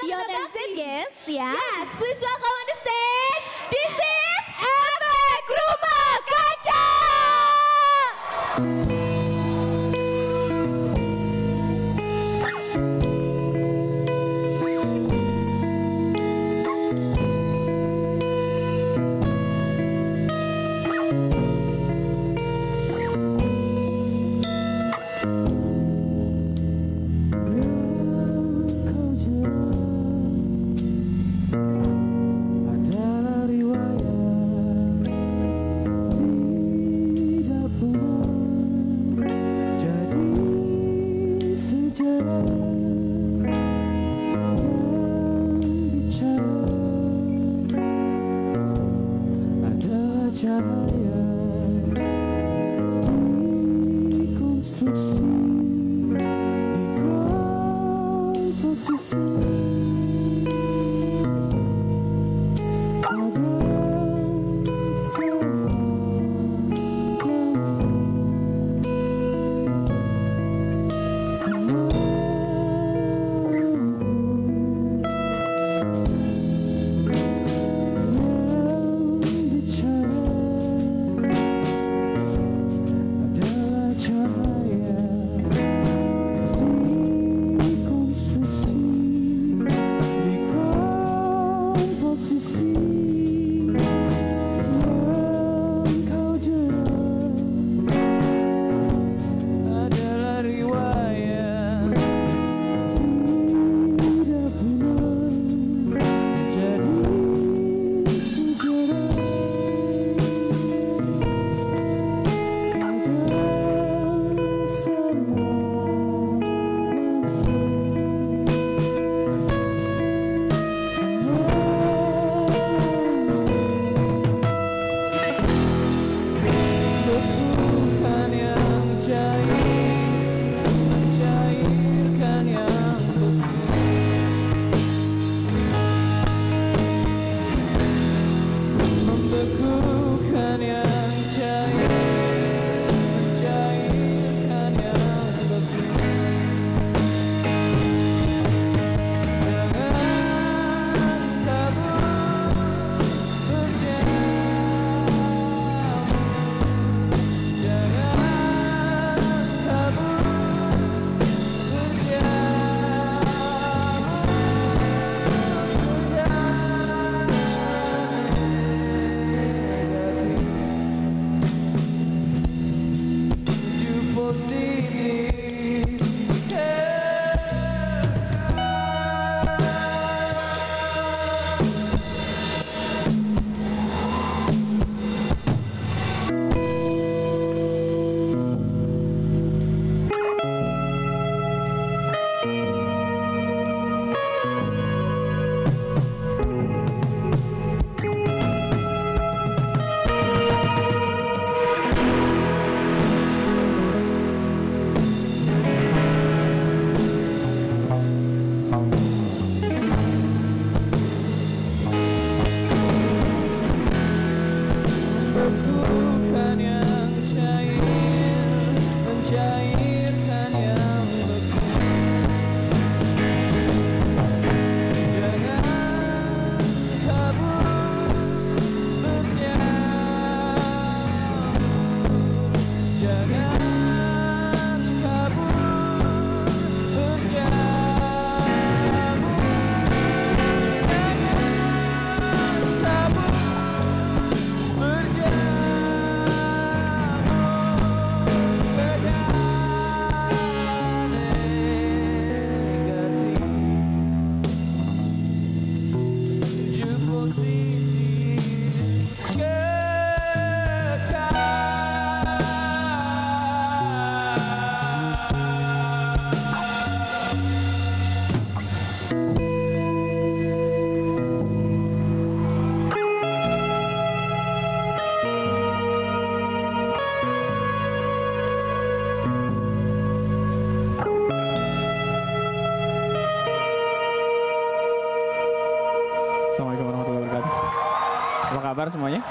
Beyond and Z guys ya. Yes, please welcome on the stage. This is Efek Rumah Kaca. kabar semuanya?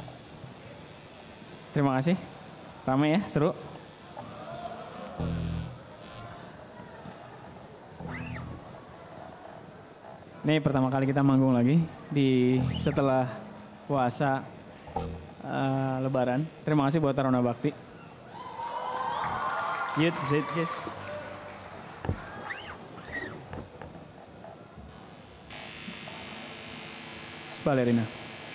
Terima kasih. Ramai ya, seru. Ini pertama kali kita manggung lagi di setelah puasa Lebaran. Terima kasih buat Taruna Bakti. Yut, zit, yes. Balerina.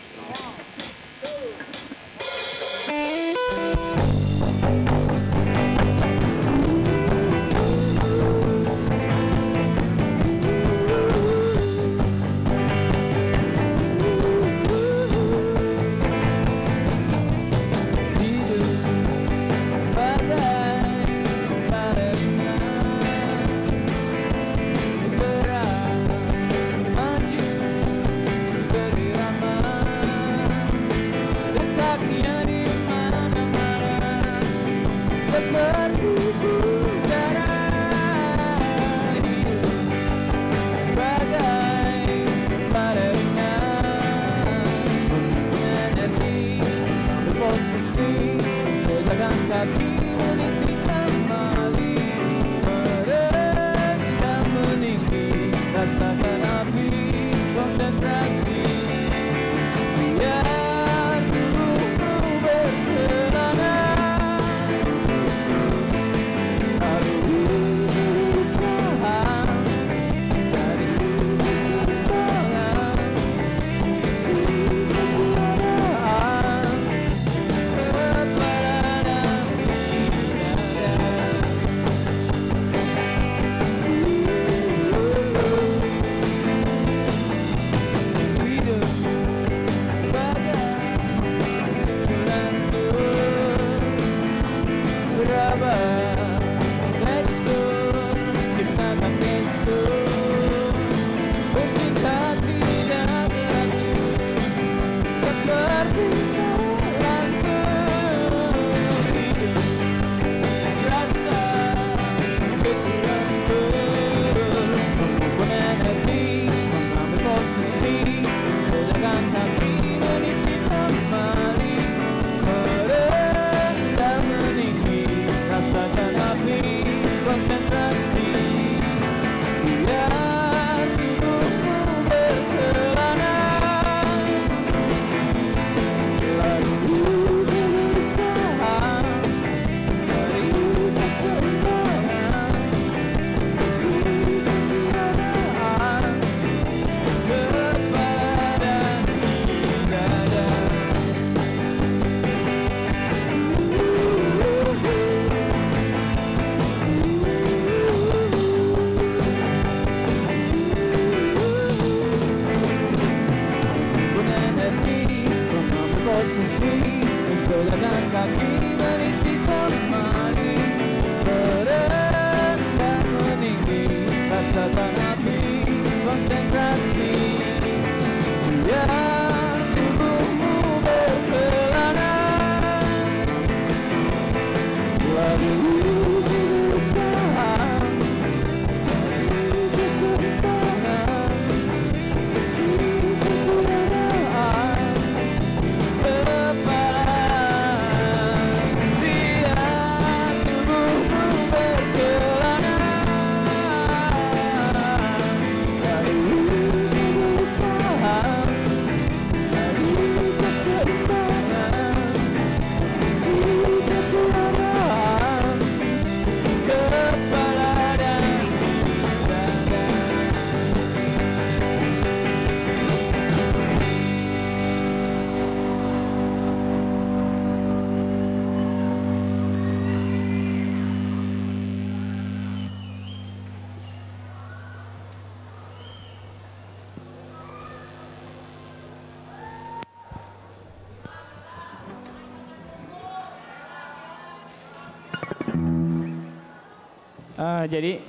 Jadi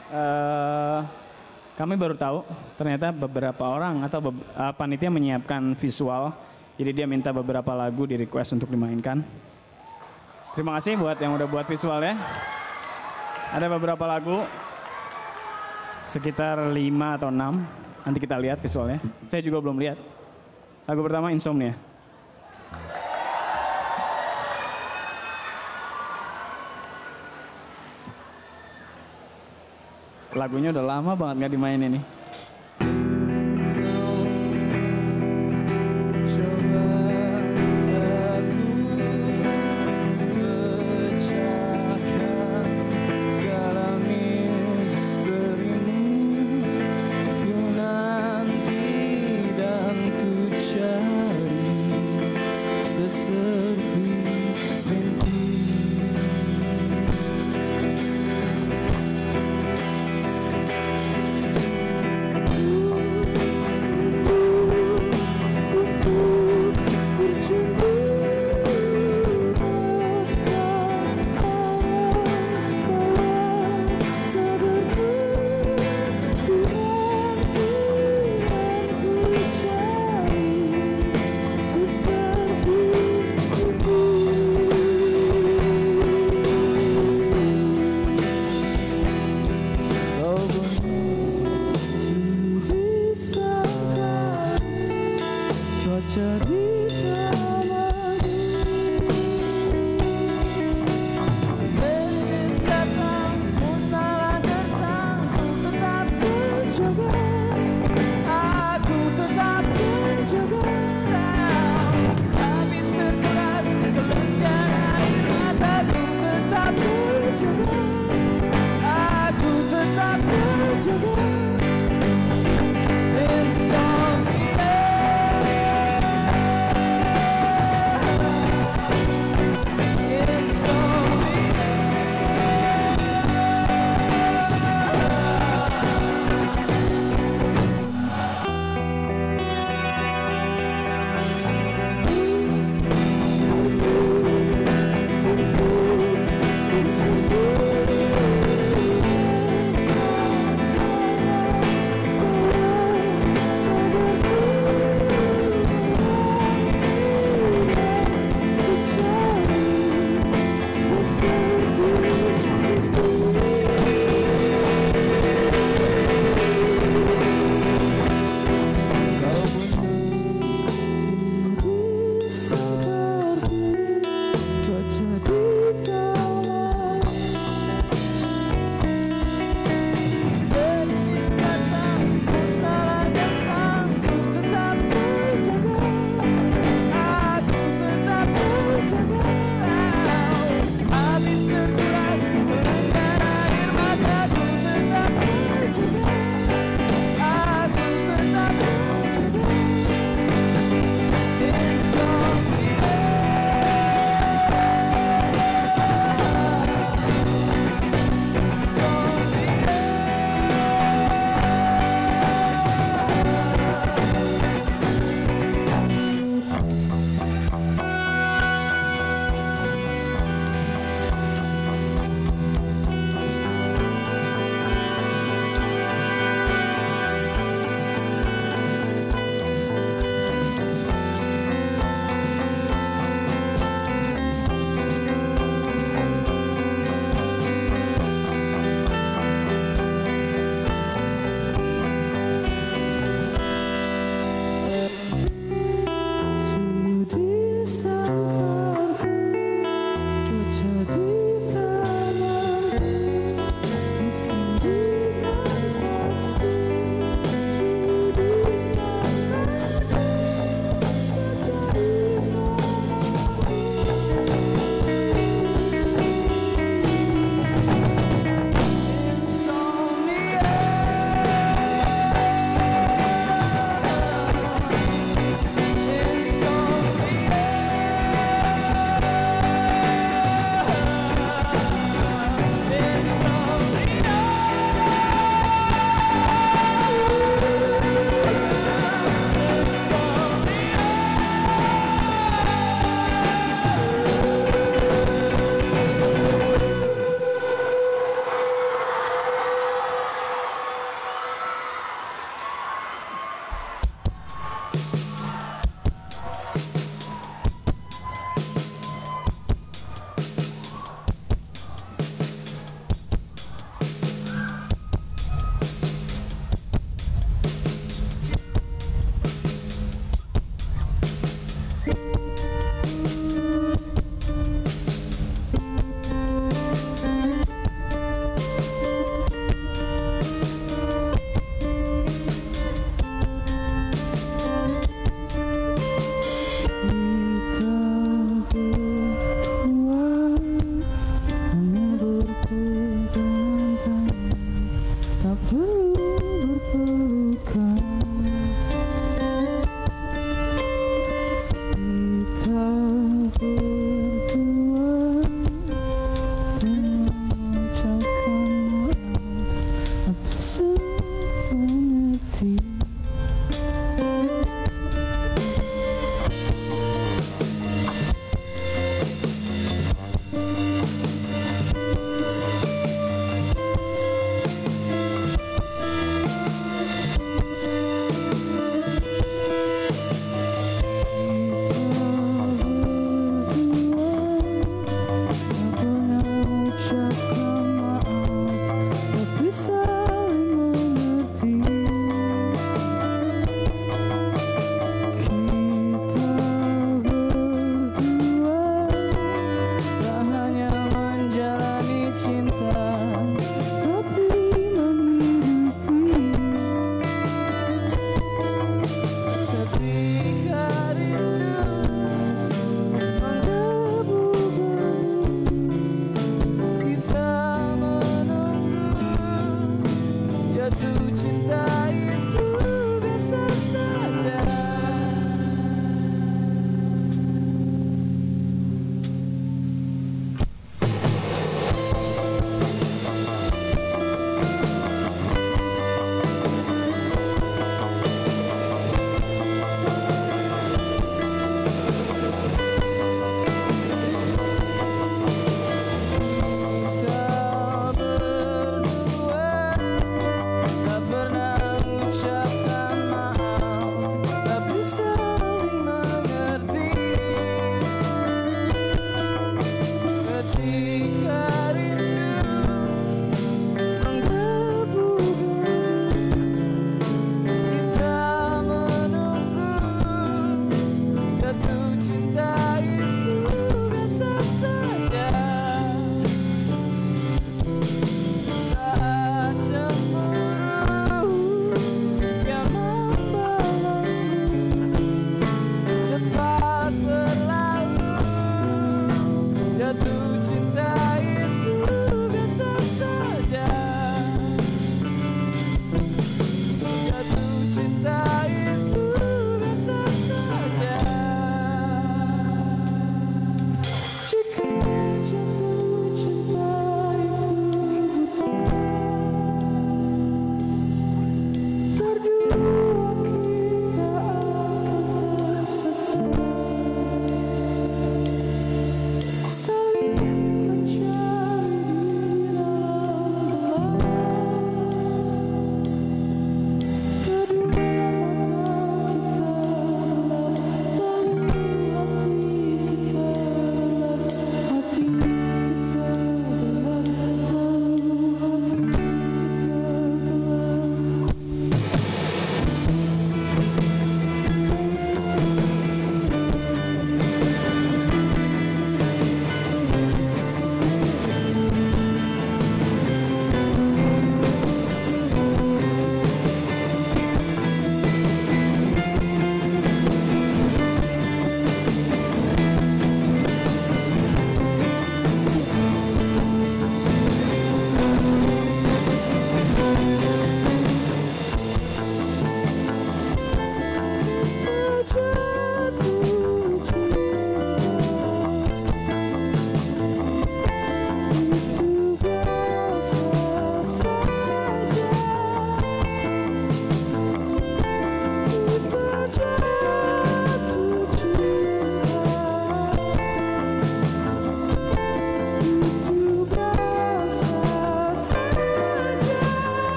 kami baru tahu ternyata beberapa orang atau panitia menyiapkan visual. Jadi dia minta beberapa lagu di request untuk dimainkan. Terima kasih buat yang udah buat visualnya. Ada beberapa lagu, sekitar 5 atau 6. Nanti kita lihat visualnya. Saya juga belum lihat. Lagu pertama Insomnia. Lagunya udah lama banget gak dimainin nih.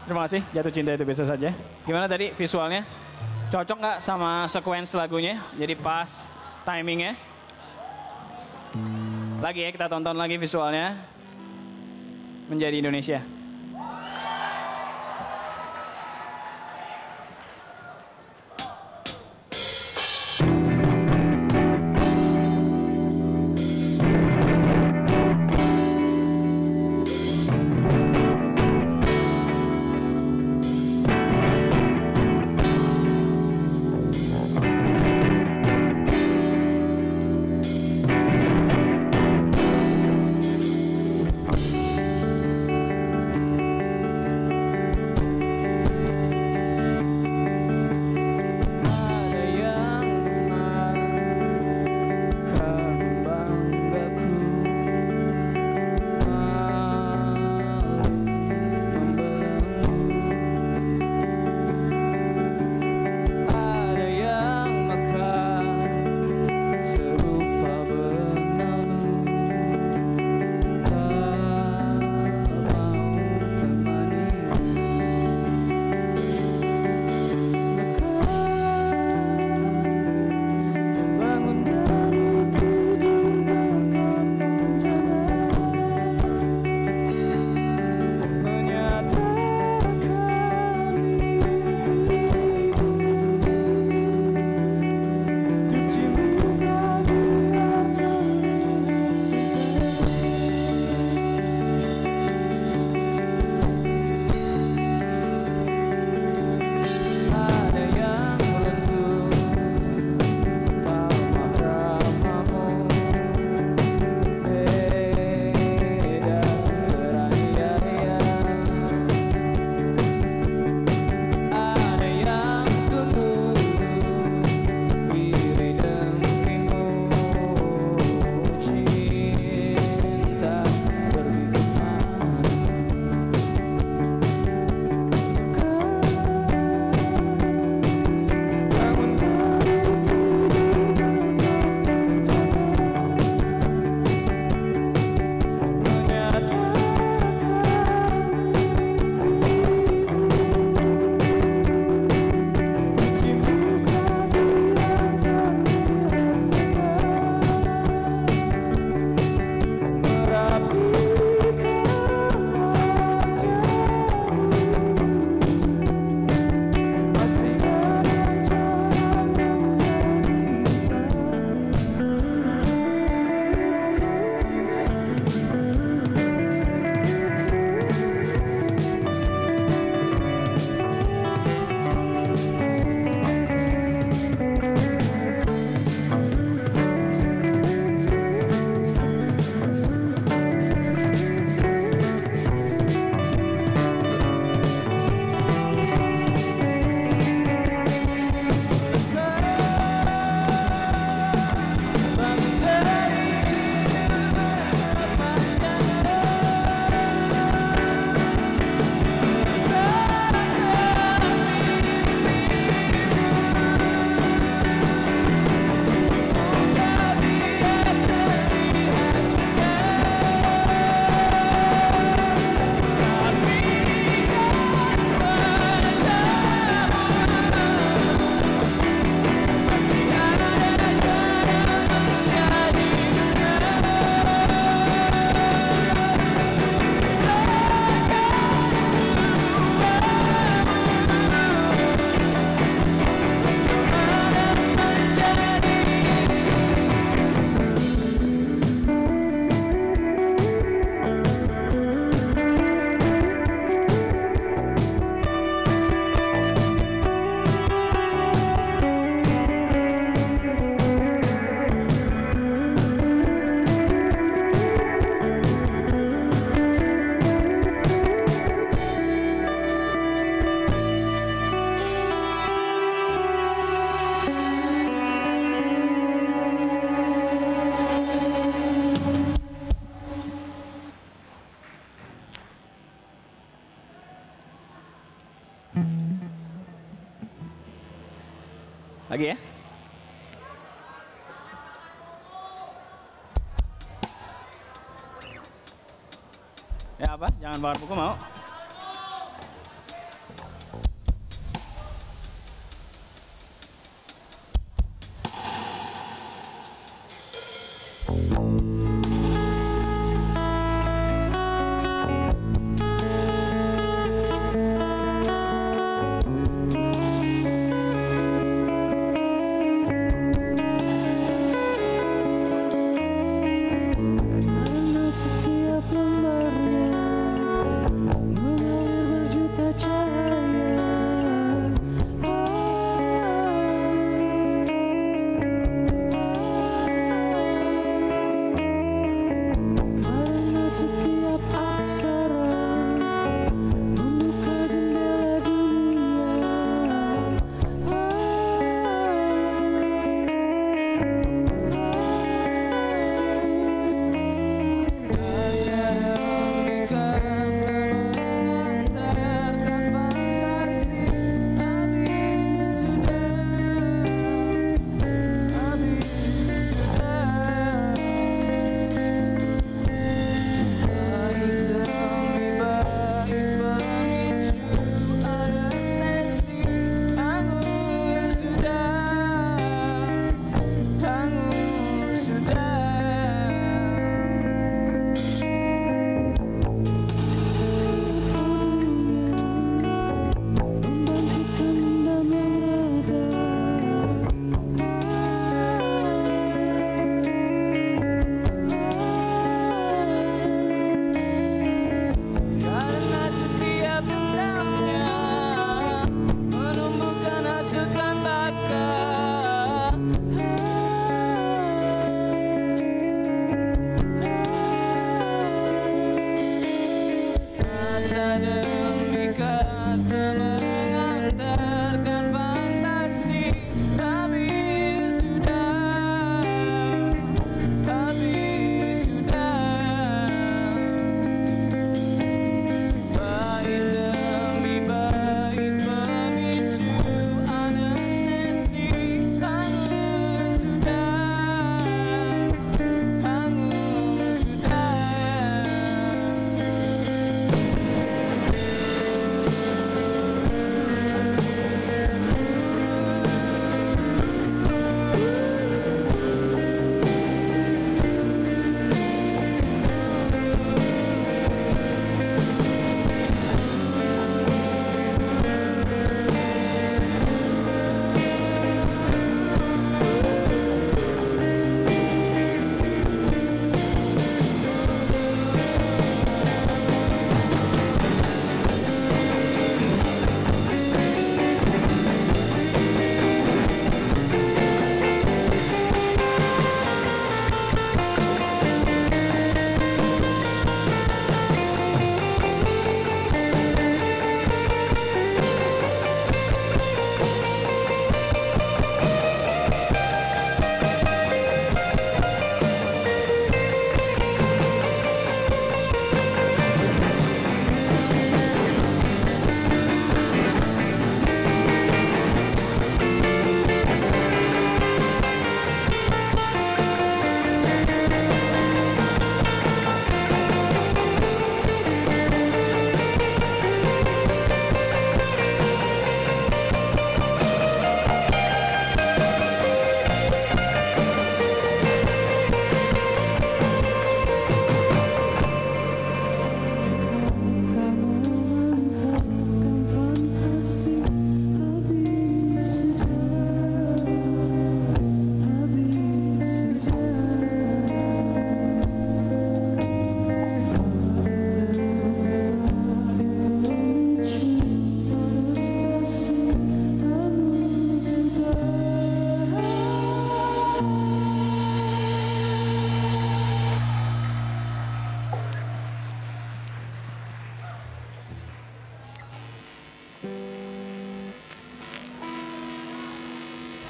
Terima kasih, Jatuh Cinta Itu Biasa Saja. Gimana tadi visualnya? Cocok nggak sama sequence lagunya? Jadi pas timingnya? Lagi ya, kita tonton lagi visualnya. Menjadi Indonesia. Lagi ya. Ya apa? Jangan bakar buku mau?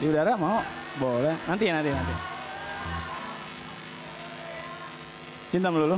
Di udara mau? Boleh. Nanti. Cinta melulu.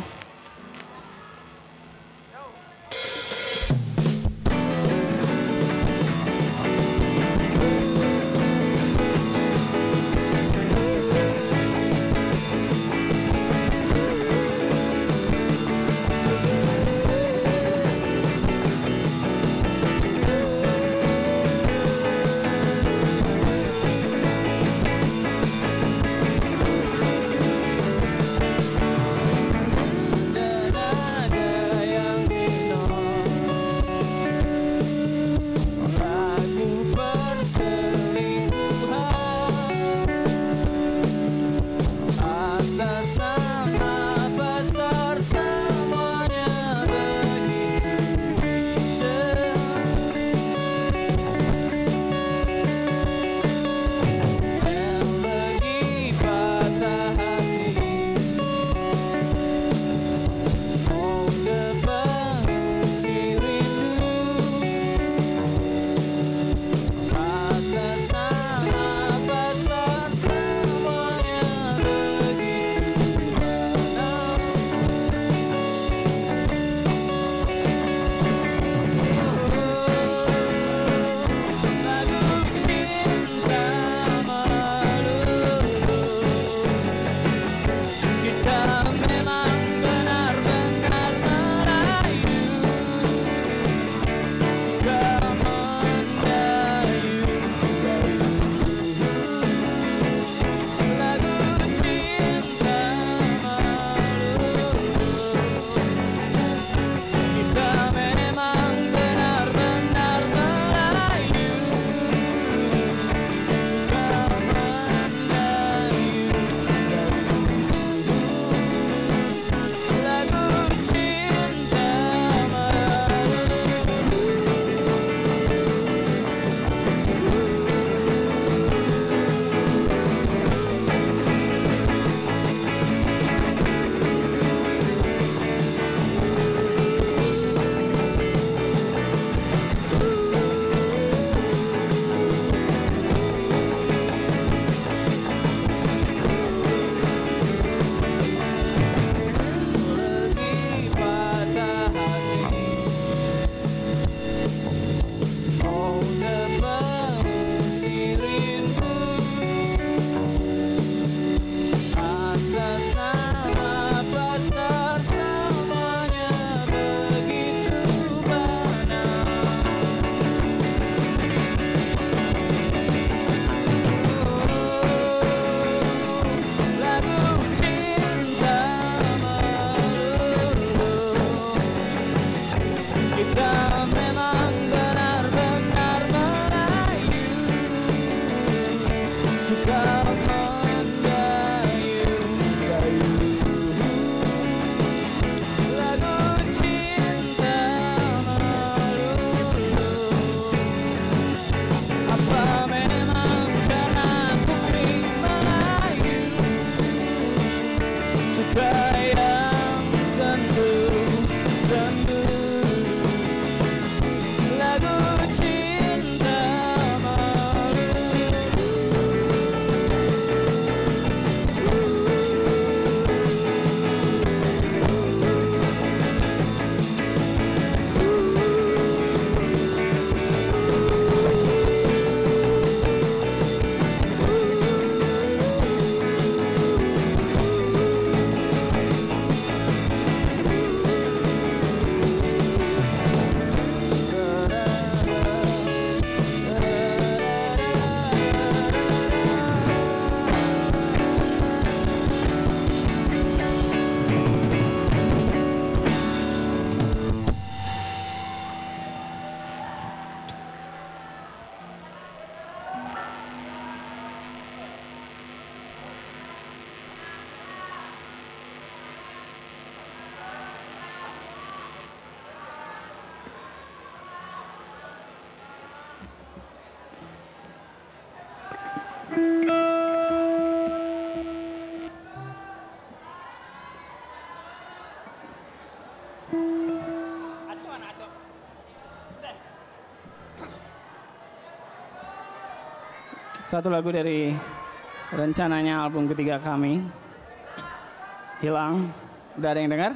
Satu lagu dari rencananya album ketiga kami, Hilang. Udah ada yang dengar?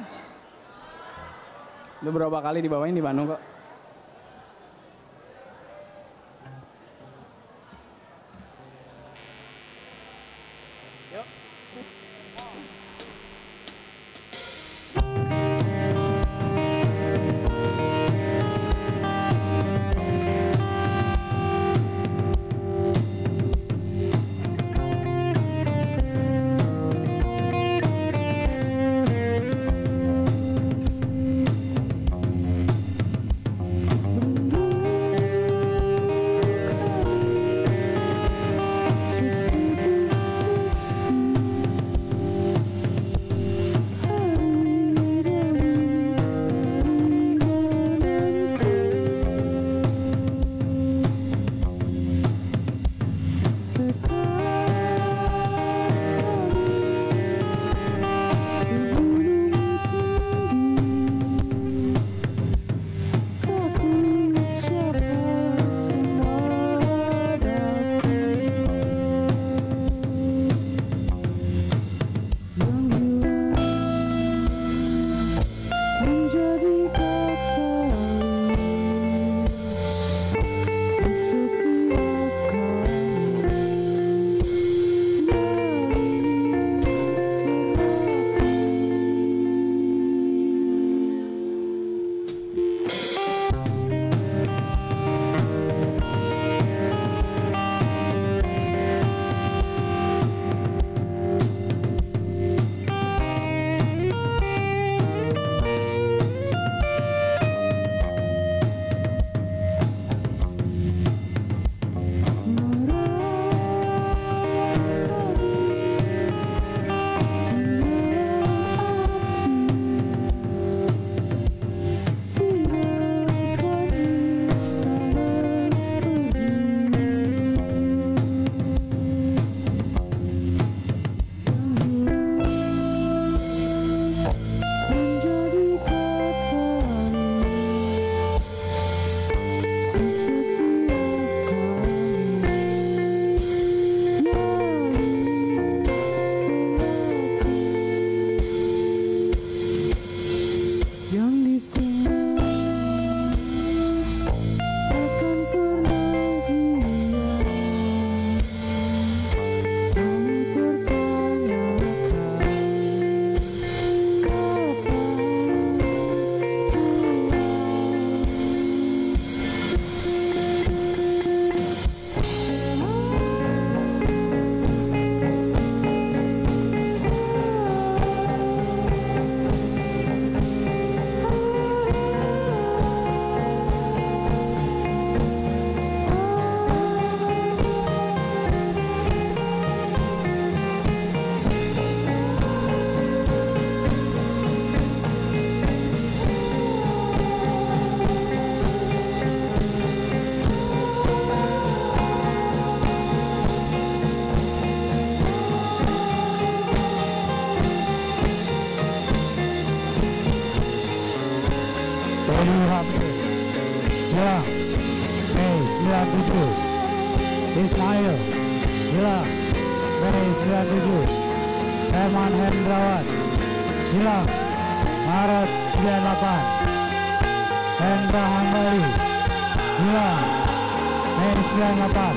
Udah berapa kali dibawain di Bandung kok. Hilang. Mei 97. Ismail. Hilang. Mei 97. Herman Hendrawan. Hilang. Maret 98. Hendra Hambali. Hilang. Mei 98.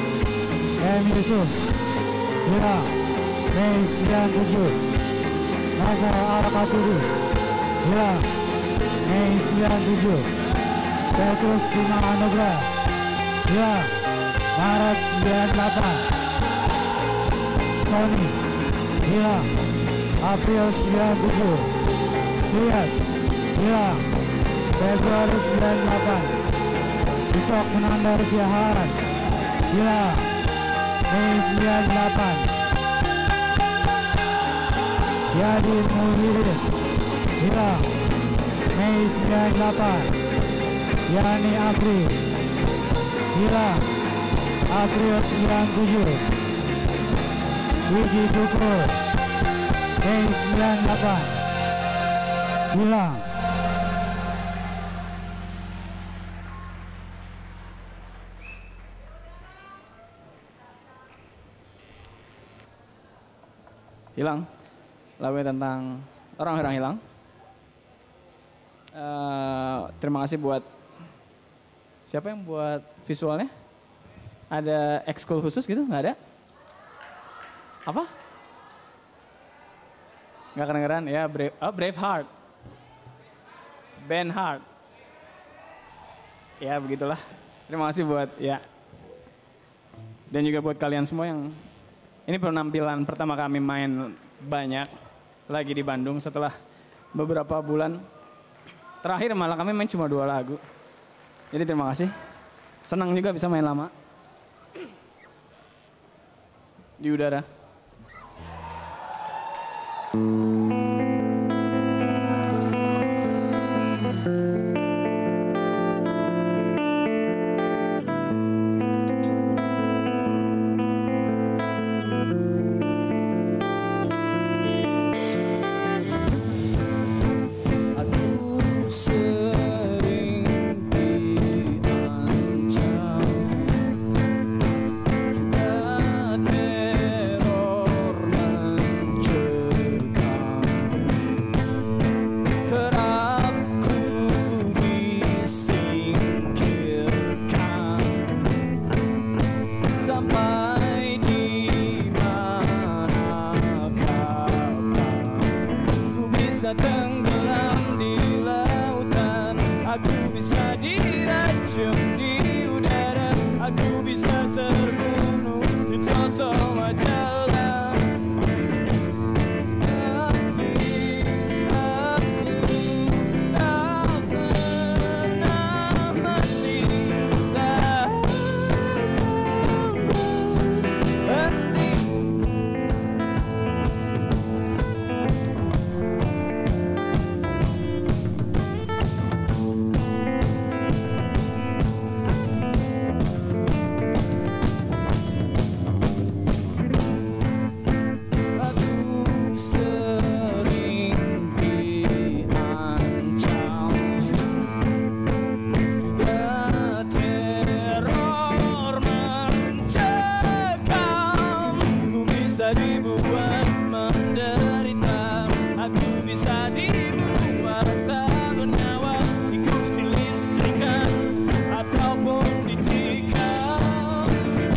M. Yusuf. Hilang. Mei 97. Nazar Arakaturi. Hilang. Mei 97. Petrus Bima Anugrah. Hilang. Maret 98. Sony. Hilang. April 97. Suyat. Hilang. Februari 98. Ucok Menandar Siaharan. Hilang. Mei 98. Yadin Muhyiddin. Hilang. Mei 98. Yani Apri. Hilang. April 97. Wiji Bukro. Mei 98. Hilang. Hilang. Lagunya tentang orang-orang hilang. Terima kasih buat siapa yang buat visualnya? Ada ekskul khusus gitu? Nggak ada? Apa? Nggak kedengeran? Ya, Braveheart. Ben Hart. Ya, begitulah. Terima kasih buat ya. Dan juga buat kalian semua yang ini penampilan pertama kami main banyak lagi di Bandung setelah beberapa bulan. Terakhir malah kami main cuma 2 lagu. Jadi terima kasih. Senang juga bisa main lama. Di udara. Tenggelam di lautan, aku bisa diracun di udara, aku bisa terbunuh di total adalah. Tapi aku tak pernah mati, tak berhenti. Dibuat menderita, aku bisa dibuat tak bernyawa, ikuti listrikan ataupun ditikam.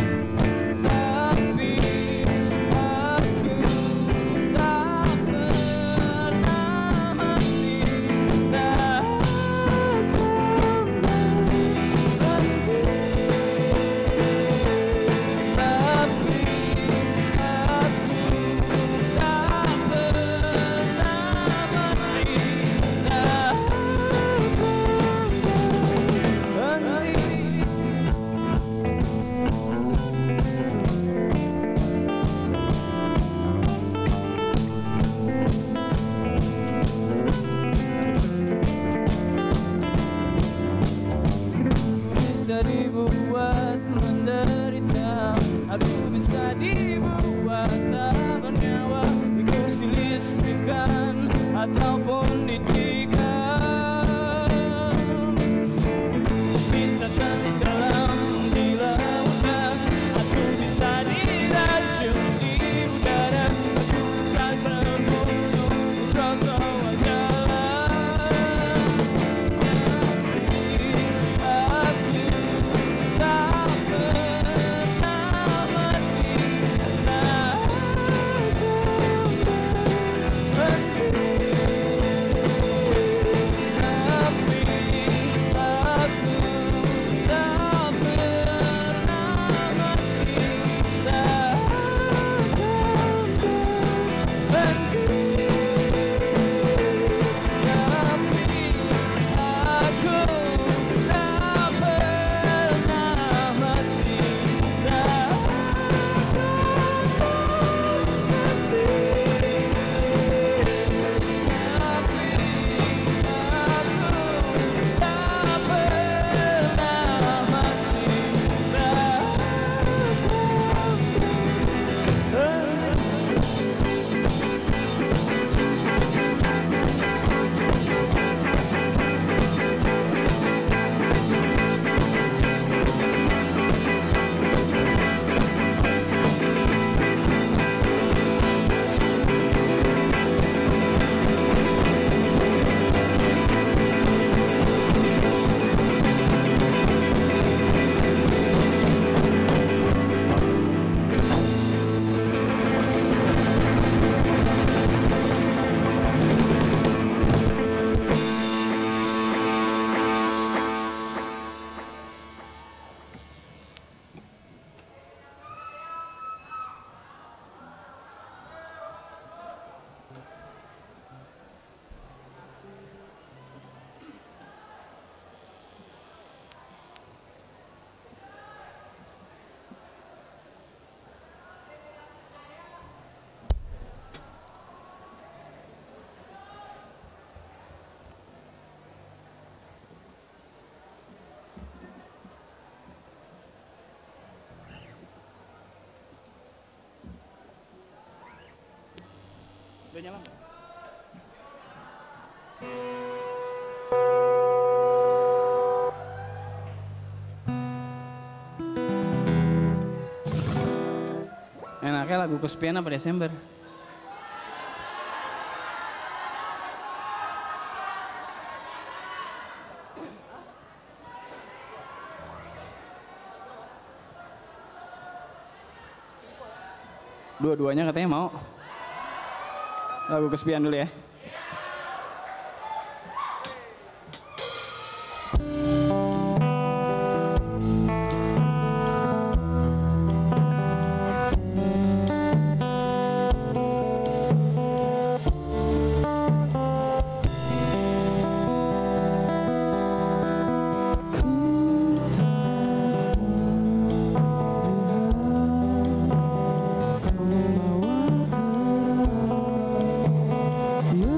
Tapi aku tak pernah mati, tak akan berhenti. Tapi bisa dibuat menderita, aku bisa dibuat tak bernyawa, ikuti listrikan ataupun ditikam. Bisa tenggelam di lautan, aku bisa diracun di udara, aku bisa terbunuh di trotoar jalan. Aku tak pernah mati, tak akan berhenti. nyala. Enaknya lagu kesepian apa Desember? Dua-duanya katanya mau. Lagu kesepian dulu ya. You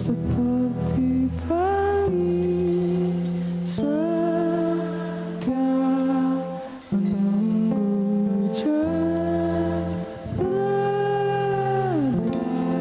seperti pagi setia menunggu hujan reda.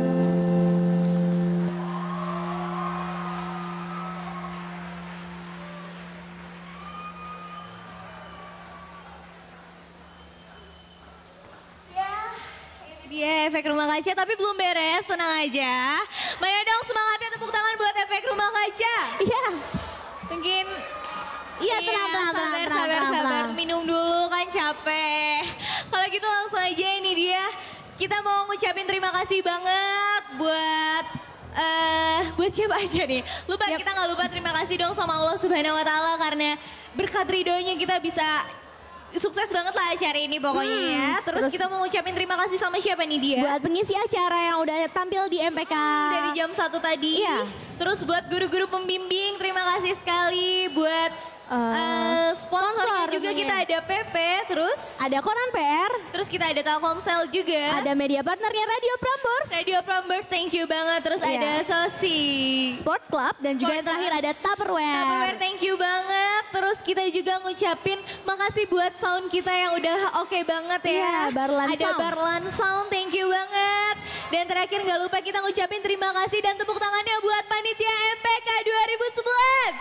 Dia efek rumah kaca tapi belum beres, tenang aja. Mana dong semangatnya, tepuk tangan buat efek rumah kaca. Iya. Mungkin Iya, tenang. sabar. Minum dulu kan capek. Kalau gitu langsung aja, ini dia. Kita mau ngucapin terima kasih banget buat siapa aja nih. Kita nggak lupa terima kasih dong sama Allah Subhanahu Wa Taala karena berkat ridhonya kita bisa sukses banget lah acara ini pokoknya ya. Terus kita mau ngucapin terima kasih sama siapa nih dia? Buat pengisi acara yang udah tampil di MPK. Dari jam 1 tadi. Iya. Terus buat guru-guru pembimbing, terima kasih sekali. Buat sponsornya juga tentunya. kita ada PP, terus Ada Koran PR, terus kita ada Telkomsel juga. ada media partnernya Radio Prambors, Radio Prambors, thank you banget. Terus Iya. ada Sosi. Sport Club, dan juga yang terakhir ada Tupperware, Tupperware. thank you banget. Terus kita juga ngucapin makasih buat sound kita yang udah oke banget ya. Iya, Barlan Ada Sound. Barlan Sound, thank you banget. Dan terakhir nggak lupa kita ngucapin terima kasih dan tepuk tangannya buat panitia MPK 2011.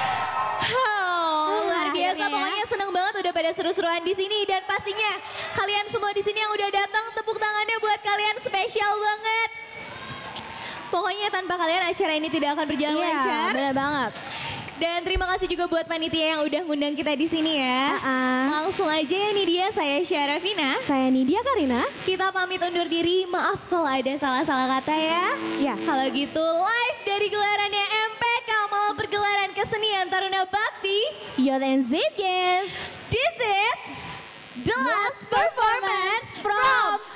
Luar biasa, akhirnya ya. pokoknya seneng banget udah pada seru-seruan di sini. Dan pastinya kalian semua di sini yang udah datang, tepuk tangannya buat kalian, spesial banget. Pokoknya tanpa kalian acara ini tidak akan berjalan Iya, lancar. benar banget. Dan terima kasih juga buat panitia yang udah ngundang kita di sini ya. Langsung aja ya, nih dia, saya Syarafina. Saya Nidia Karina. Kita pamit undur diri, maaf kalau ada salah-salah kata ya. Ya. Kalau gitu live dari gelarannya MPK Malam Pergelaran Kesenian Taruna Bakti. Youth and Z, yes. This is the last performance from